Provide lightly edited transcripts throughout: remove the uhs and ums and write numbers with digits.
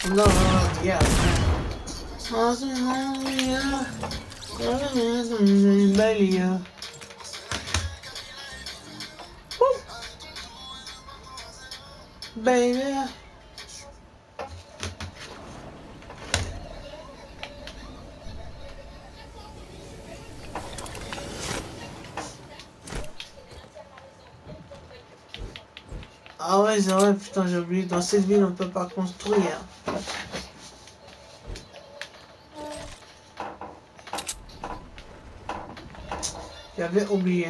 No, yeah. Awesome, yeah. Baby. Ah ouais, c'est vrai, putain, j'ai oublié. Dans cette ville, on peut pas construire. J'avais oublié.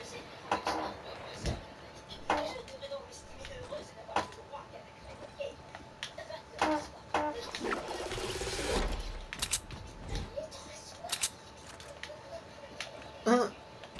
Hein?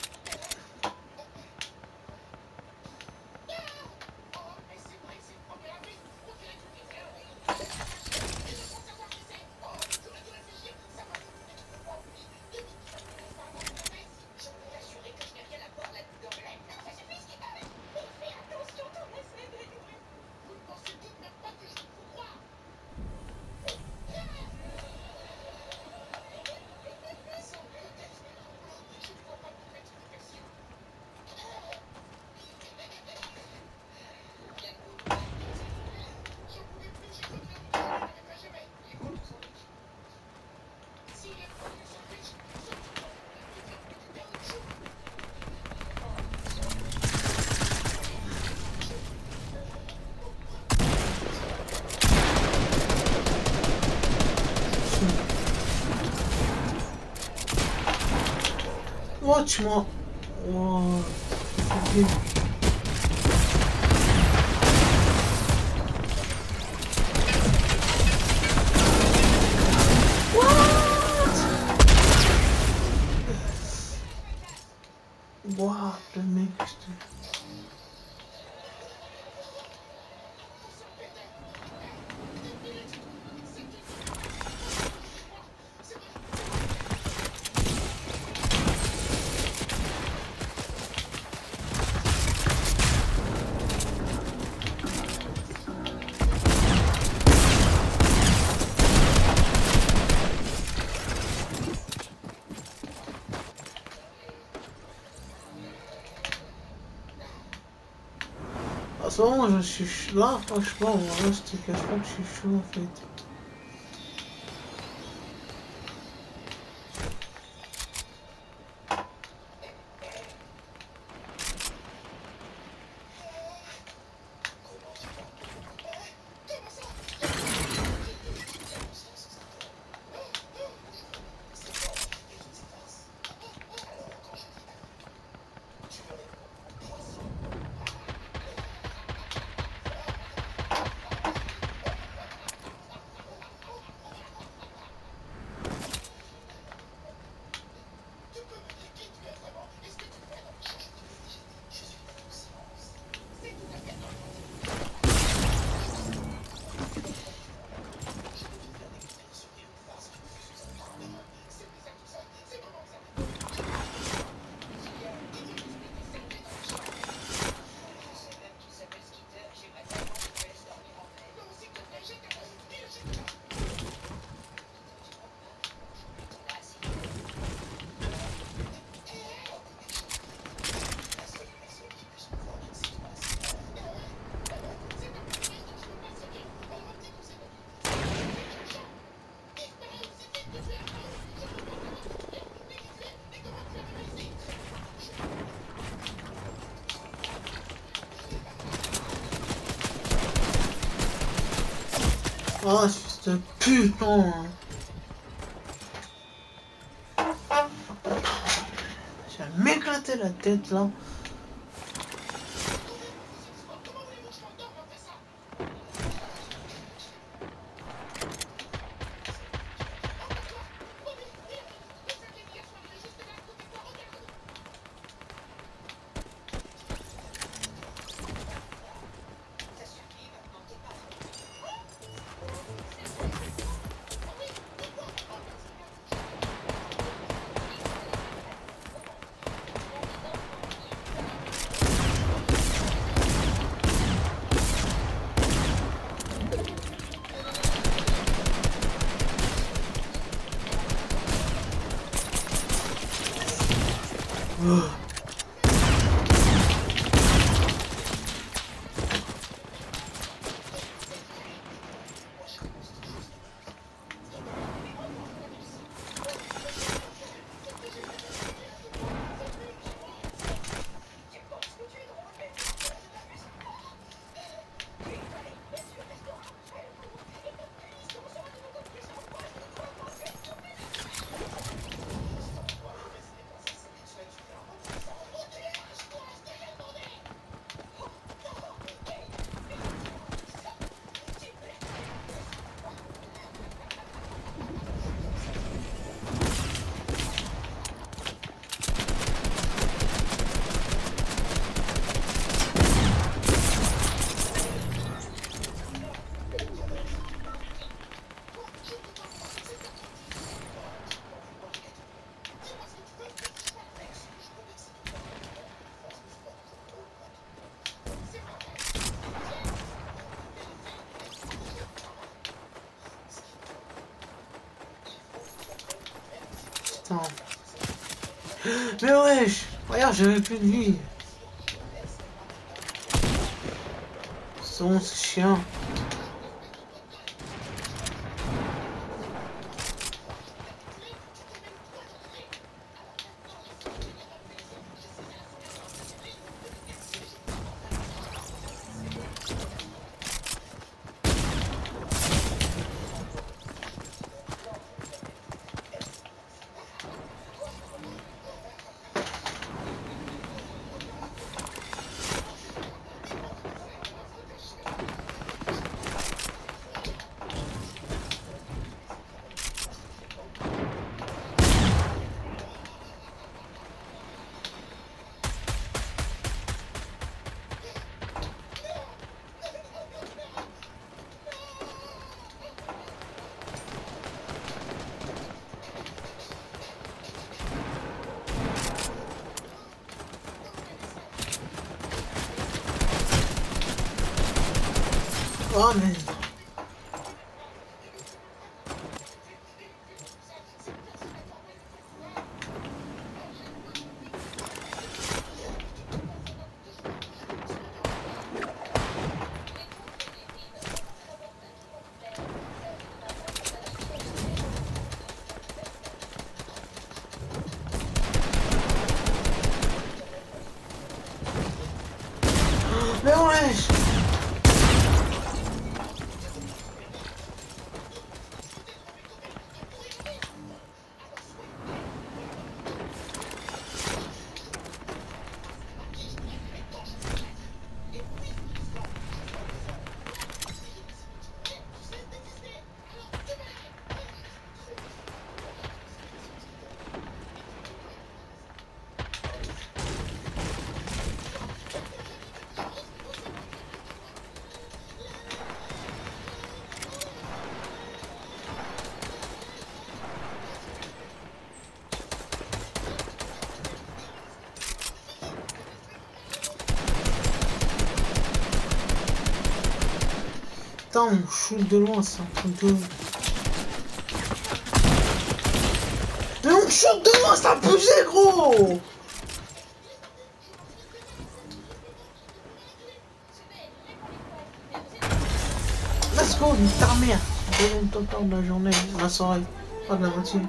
Watch-moi. Oh, wow, le mec, en ce moment, je suis là, franchement, moi, je te cache pas que je suis chaud en fait. Oh, fils de putain! J'ai m'éclaté la tête là. Oh. Putain. Mais wesh, regarde, j'avais plus de vie. C'est bon, c'est chiant. Oh mais... Mais wesh. Putain, on shoot de loin, c'est un truc de... Mais on shoot de loin, c'est abusé, gros. Let's go, nique ta mère. Deuxième top de la journée, de la soirée, pas de la matinée.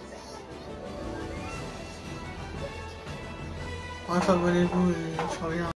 Bref, abonnez-vous et je reviens.